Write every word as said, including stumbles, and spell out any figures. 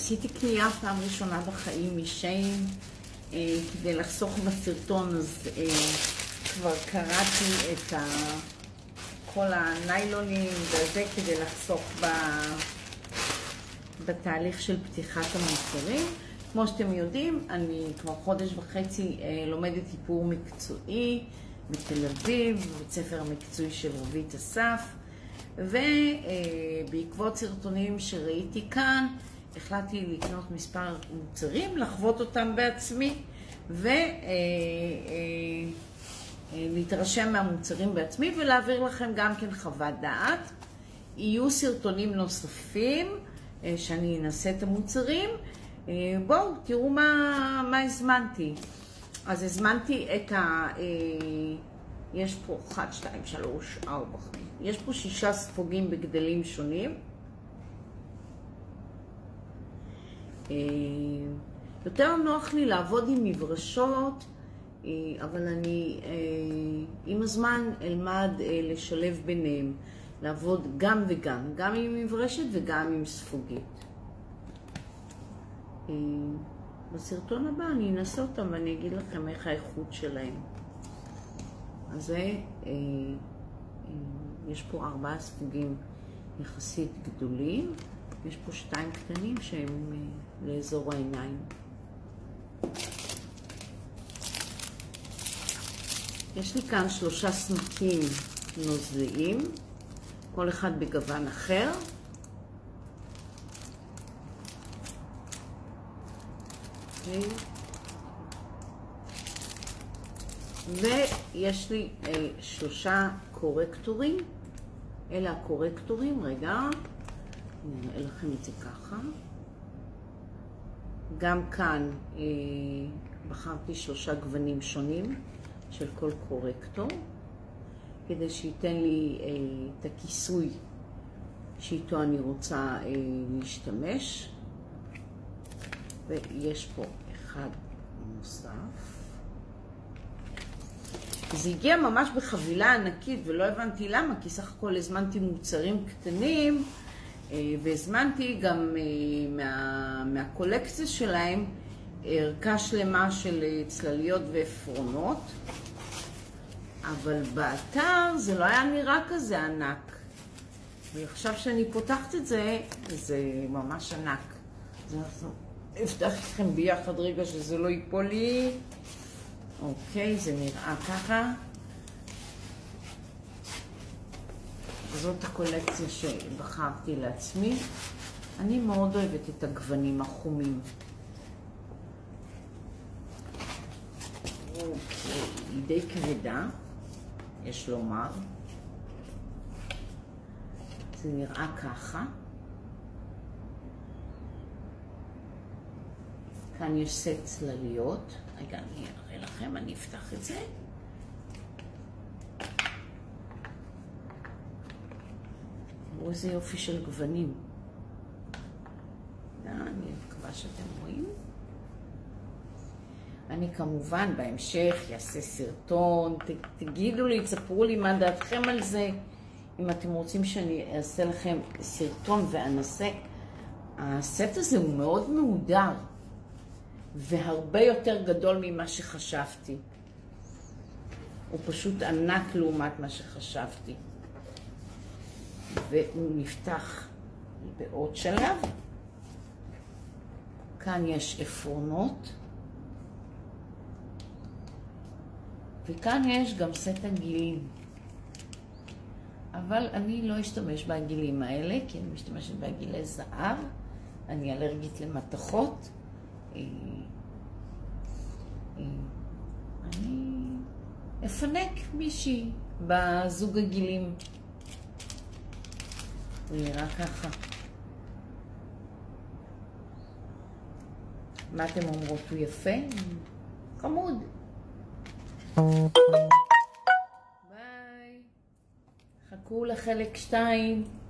עשיתי קנייה פעם ראשונה בחיים משיין, אה, כדי לחסוך בסרטון, אז אה, כבר קראתי את ה... כל הניילונים וזה כדי לחסוך ב... בתהליך של פתיחת המוצרים. כמו שאתם יודעים, אני כבר חודש וחצי אה, לומדת איפור מקצועי בתל אביב, בבית ספר המקצועי של רובית אסף, ובעקבות סרטונים שראיתי כאן, החלטתי לקנות מספר מוצרים, לחוות אותם בעצמי, ולהתרשם מהמוצרים בעצמי, ולהעביר לכם גם כן חוות דעת. יהיו סרטונים נוספים שאני אנסה את המוצרים. בואו, תראו מה, מה הזמנתי. אז הזמנתי את ה... יש פה אחת, שתיים, שלוש, ארבע, יש פה שישה ספוגים בגדלים שונים. יותר נוח לי לעבוד עם מברשות, אבל אני עם הזמן אלמד לשלב ביניהם, לעבוד גם וגם, גם עם מברשת וגם עם ספוגית. בסרטון הבא אני אנסה אותם ואני אגיד לכם איך האיכות שלהם. אז זה, יש פה ארבעה ספוגים יחסית גדולים, יש פה שתיים קטנים שהם לאזור העיניים. יש לי כאן שלושה סמקים נוזליים, כל אחד בגוון אחר. ויש לי שלושה קורקטורים. אלה הקורקטורים, רגע, אני אראה לכם את זה ככה. גם כאן אה, בחרתי שלושה גוונים שונים של כל קורקטור, כדי שייתן לי אה, את הכיסוי שאיתו אני רוצה אה, להשתמש. ויש פה אחד נוסף. זה הגיע ממש בחבילה ענקית ולא הבנתי למה, כי סך הכל הזמנתי מוצרים קטנים, והזמנתי גם מה, מהקולקציה שלהם ערכה שלמה של צלליות ועפרונות, אבל באתר זה לא היה נראה כזה ענק, ועכשיו שאני פותחת את זה, זה ממש ענק. אז אנחנו אפתח אתכם ביחד רגע שזה לא ייפול לי. אוקיי, זה נראה ככה. זאת הקולקציה שבחרתי לעצמי. אני מאוד אוהבת את הגוונים החומים. אוקיי, היא די כבדה, יש לומר. זה נראה ככה. כאן יש סט צלליות. רגע, אני אראה לכם, אני אפתח את זה. תראו איזה יופי של גוונים. אני מקווה שאתם רואים. אני כמובן בהמשך יעשה סרטון, תגידו לי, תספרו לי מה דעתכם על זה. אם אתם רוצים שאני אעשה לכם סרטון ואנסה. הסט הזה הוא מאוד מהודר. והרבה יותר גדול ממה שחשבתי. הוא פשוט ענק לעומת מה שחשבתי. והוא נפתח בעוד שלב. כאן יש עפרונות. וכאן יש גם סט עגילים. אבל אני לא אשתמש בעגילים האלה, כי אני משתמשת בעגילי זהב. אני אלרגית למתכות. אני אפנק מישהי בזוג הגילים. הוא נראה ככה. מה אתם אומרות? הוא יפה? חמוד. ביי. חכו לחלק שתיים.